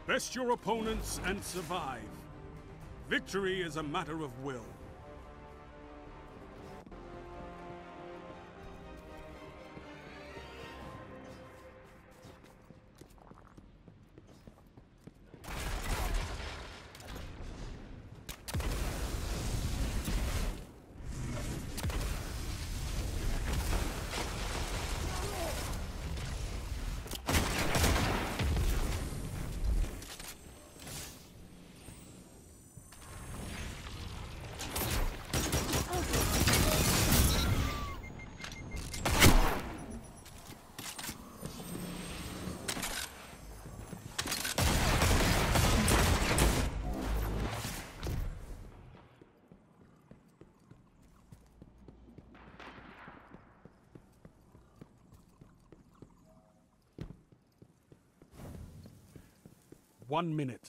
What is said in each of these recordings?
Best your opponents and survive. Victory is a matter of will. One minute.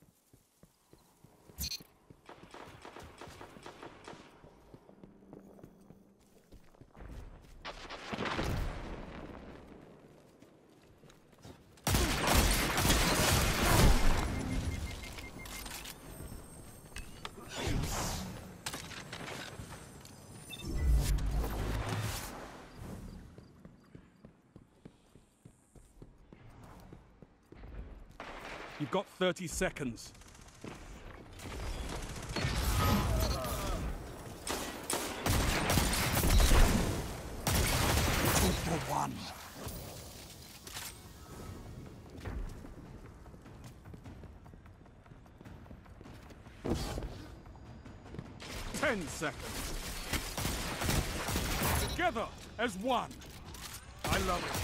You've got 30 seconds. Two for one. Ten seconds. Together as one. I love it.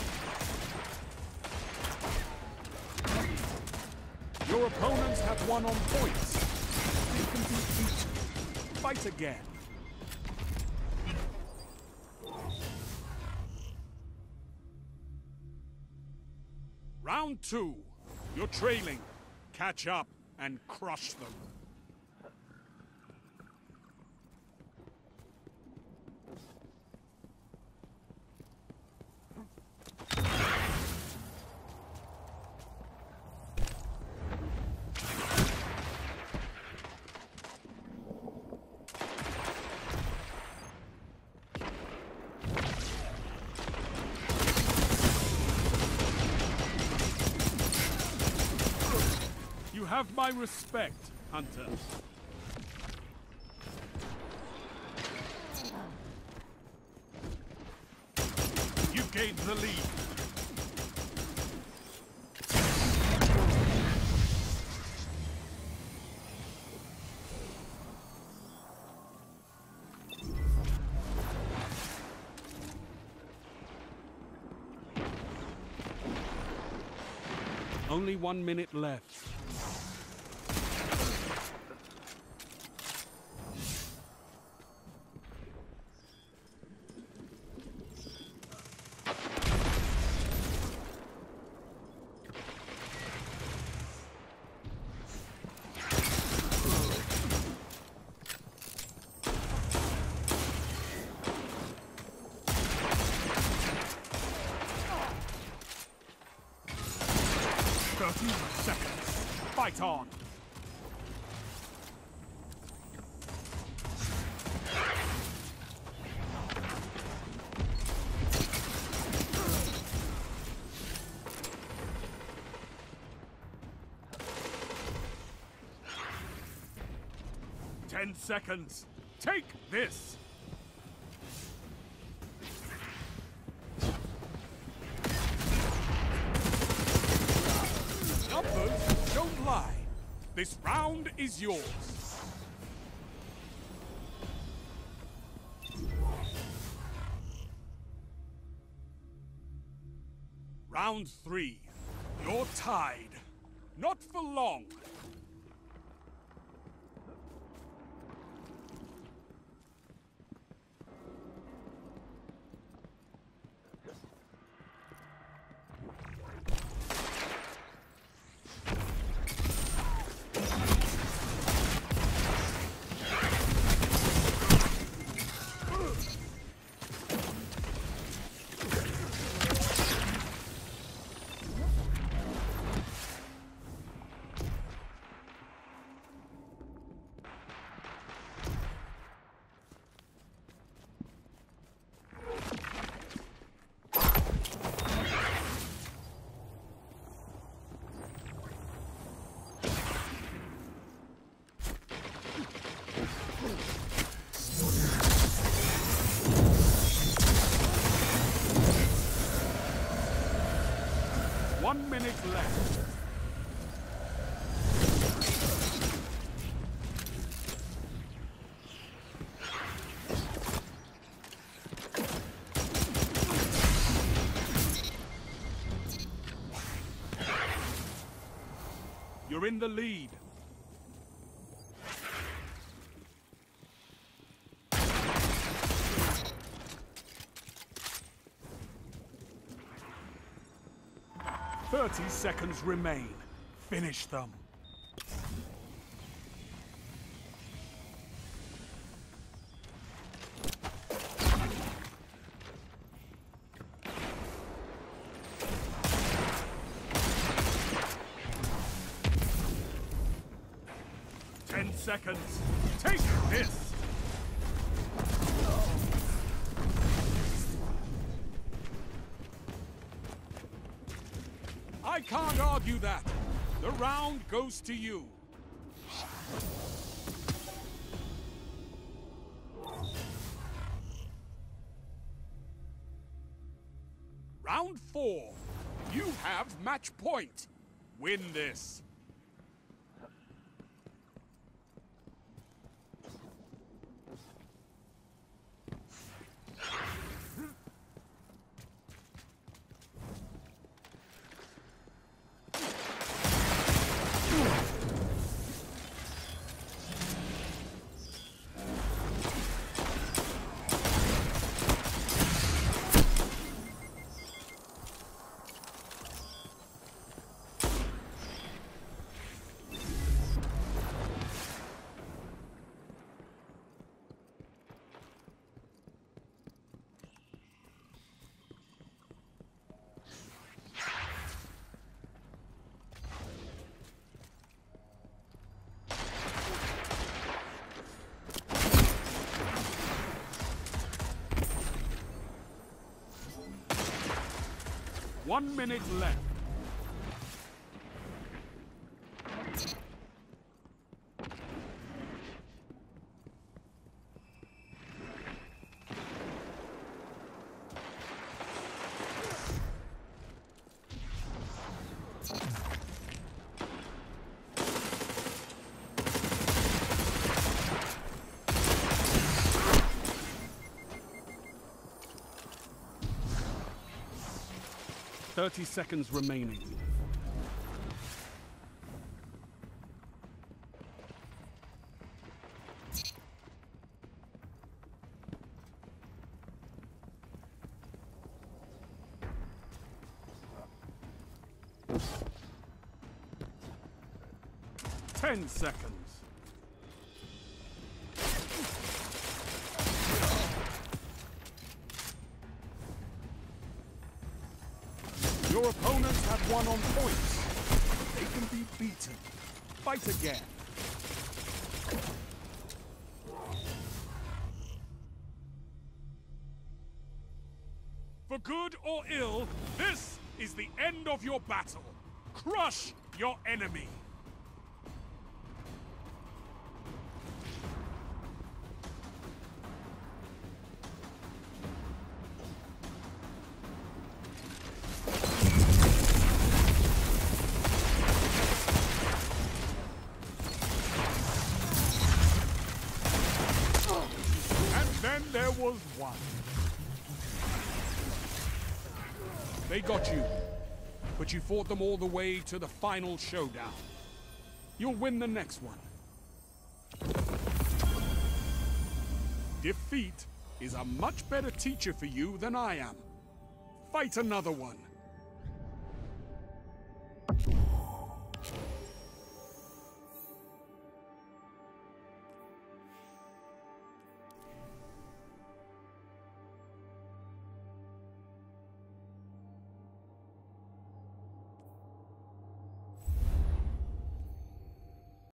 Your opponents have won on points. You can be beaten. Fight again. Round two. You're trailing. Catch up and crush them. You have my respect, Hunter. You gained the lead. Only 1 minute left. Seconds. Fight on. Ten seconds. Take this. Numbers don't lie. This round is yours. Round three. You're tied. Not for long. 1 minute left. You're in the lead. Seconds remain. Finish them. Seconds. Take this! I can't argue that. The round goes to you. Round 4. You have match point. Win this. One minute left. Thirty seconds remaining. Ten seconds. Your opponents have won on points. They can be beaten. Fight again. For good or ill, this is the end of your battle. Crush your enemy. Then there was one. They got you, but you fought them all the way to the final showdown. You'll win the next one. Defeat is a much better teacher for you than I am. Fight another one.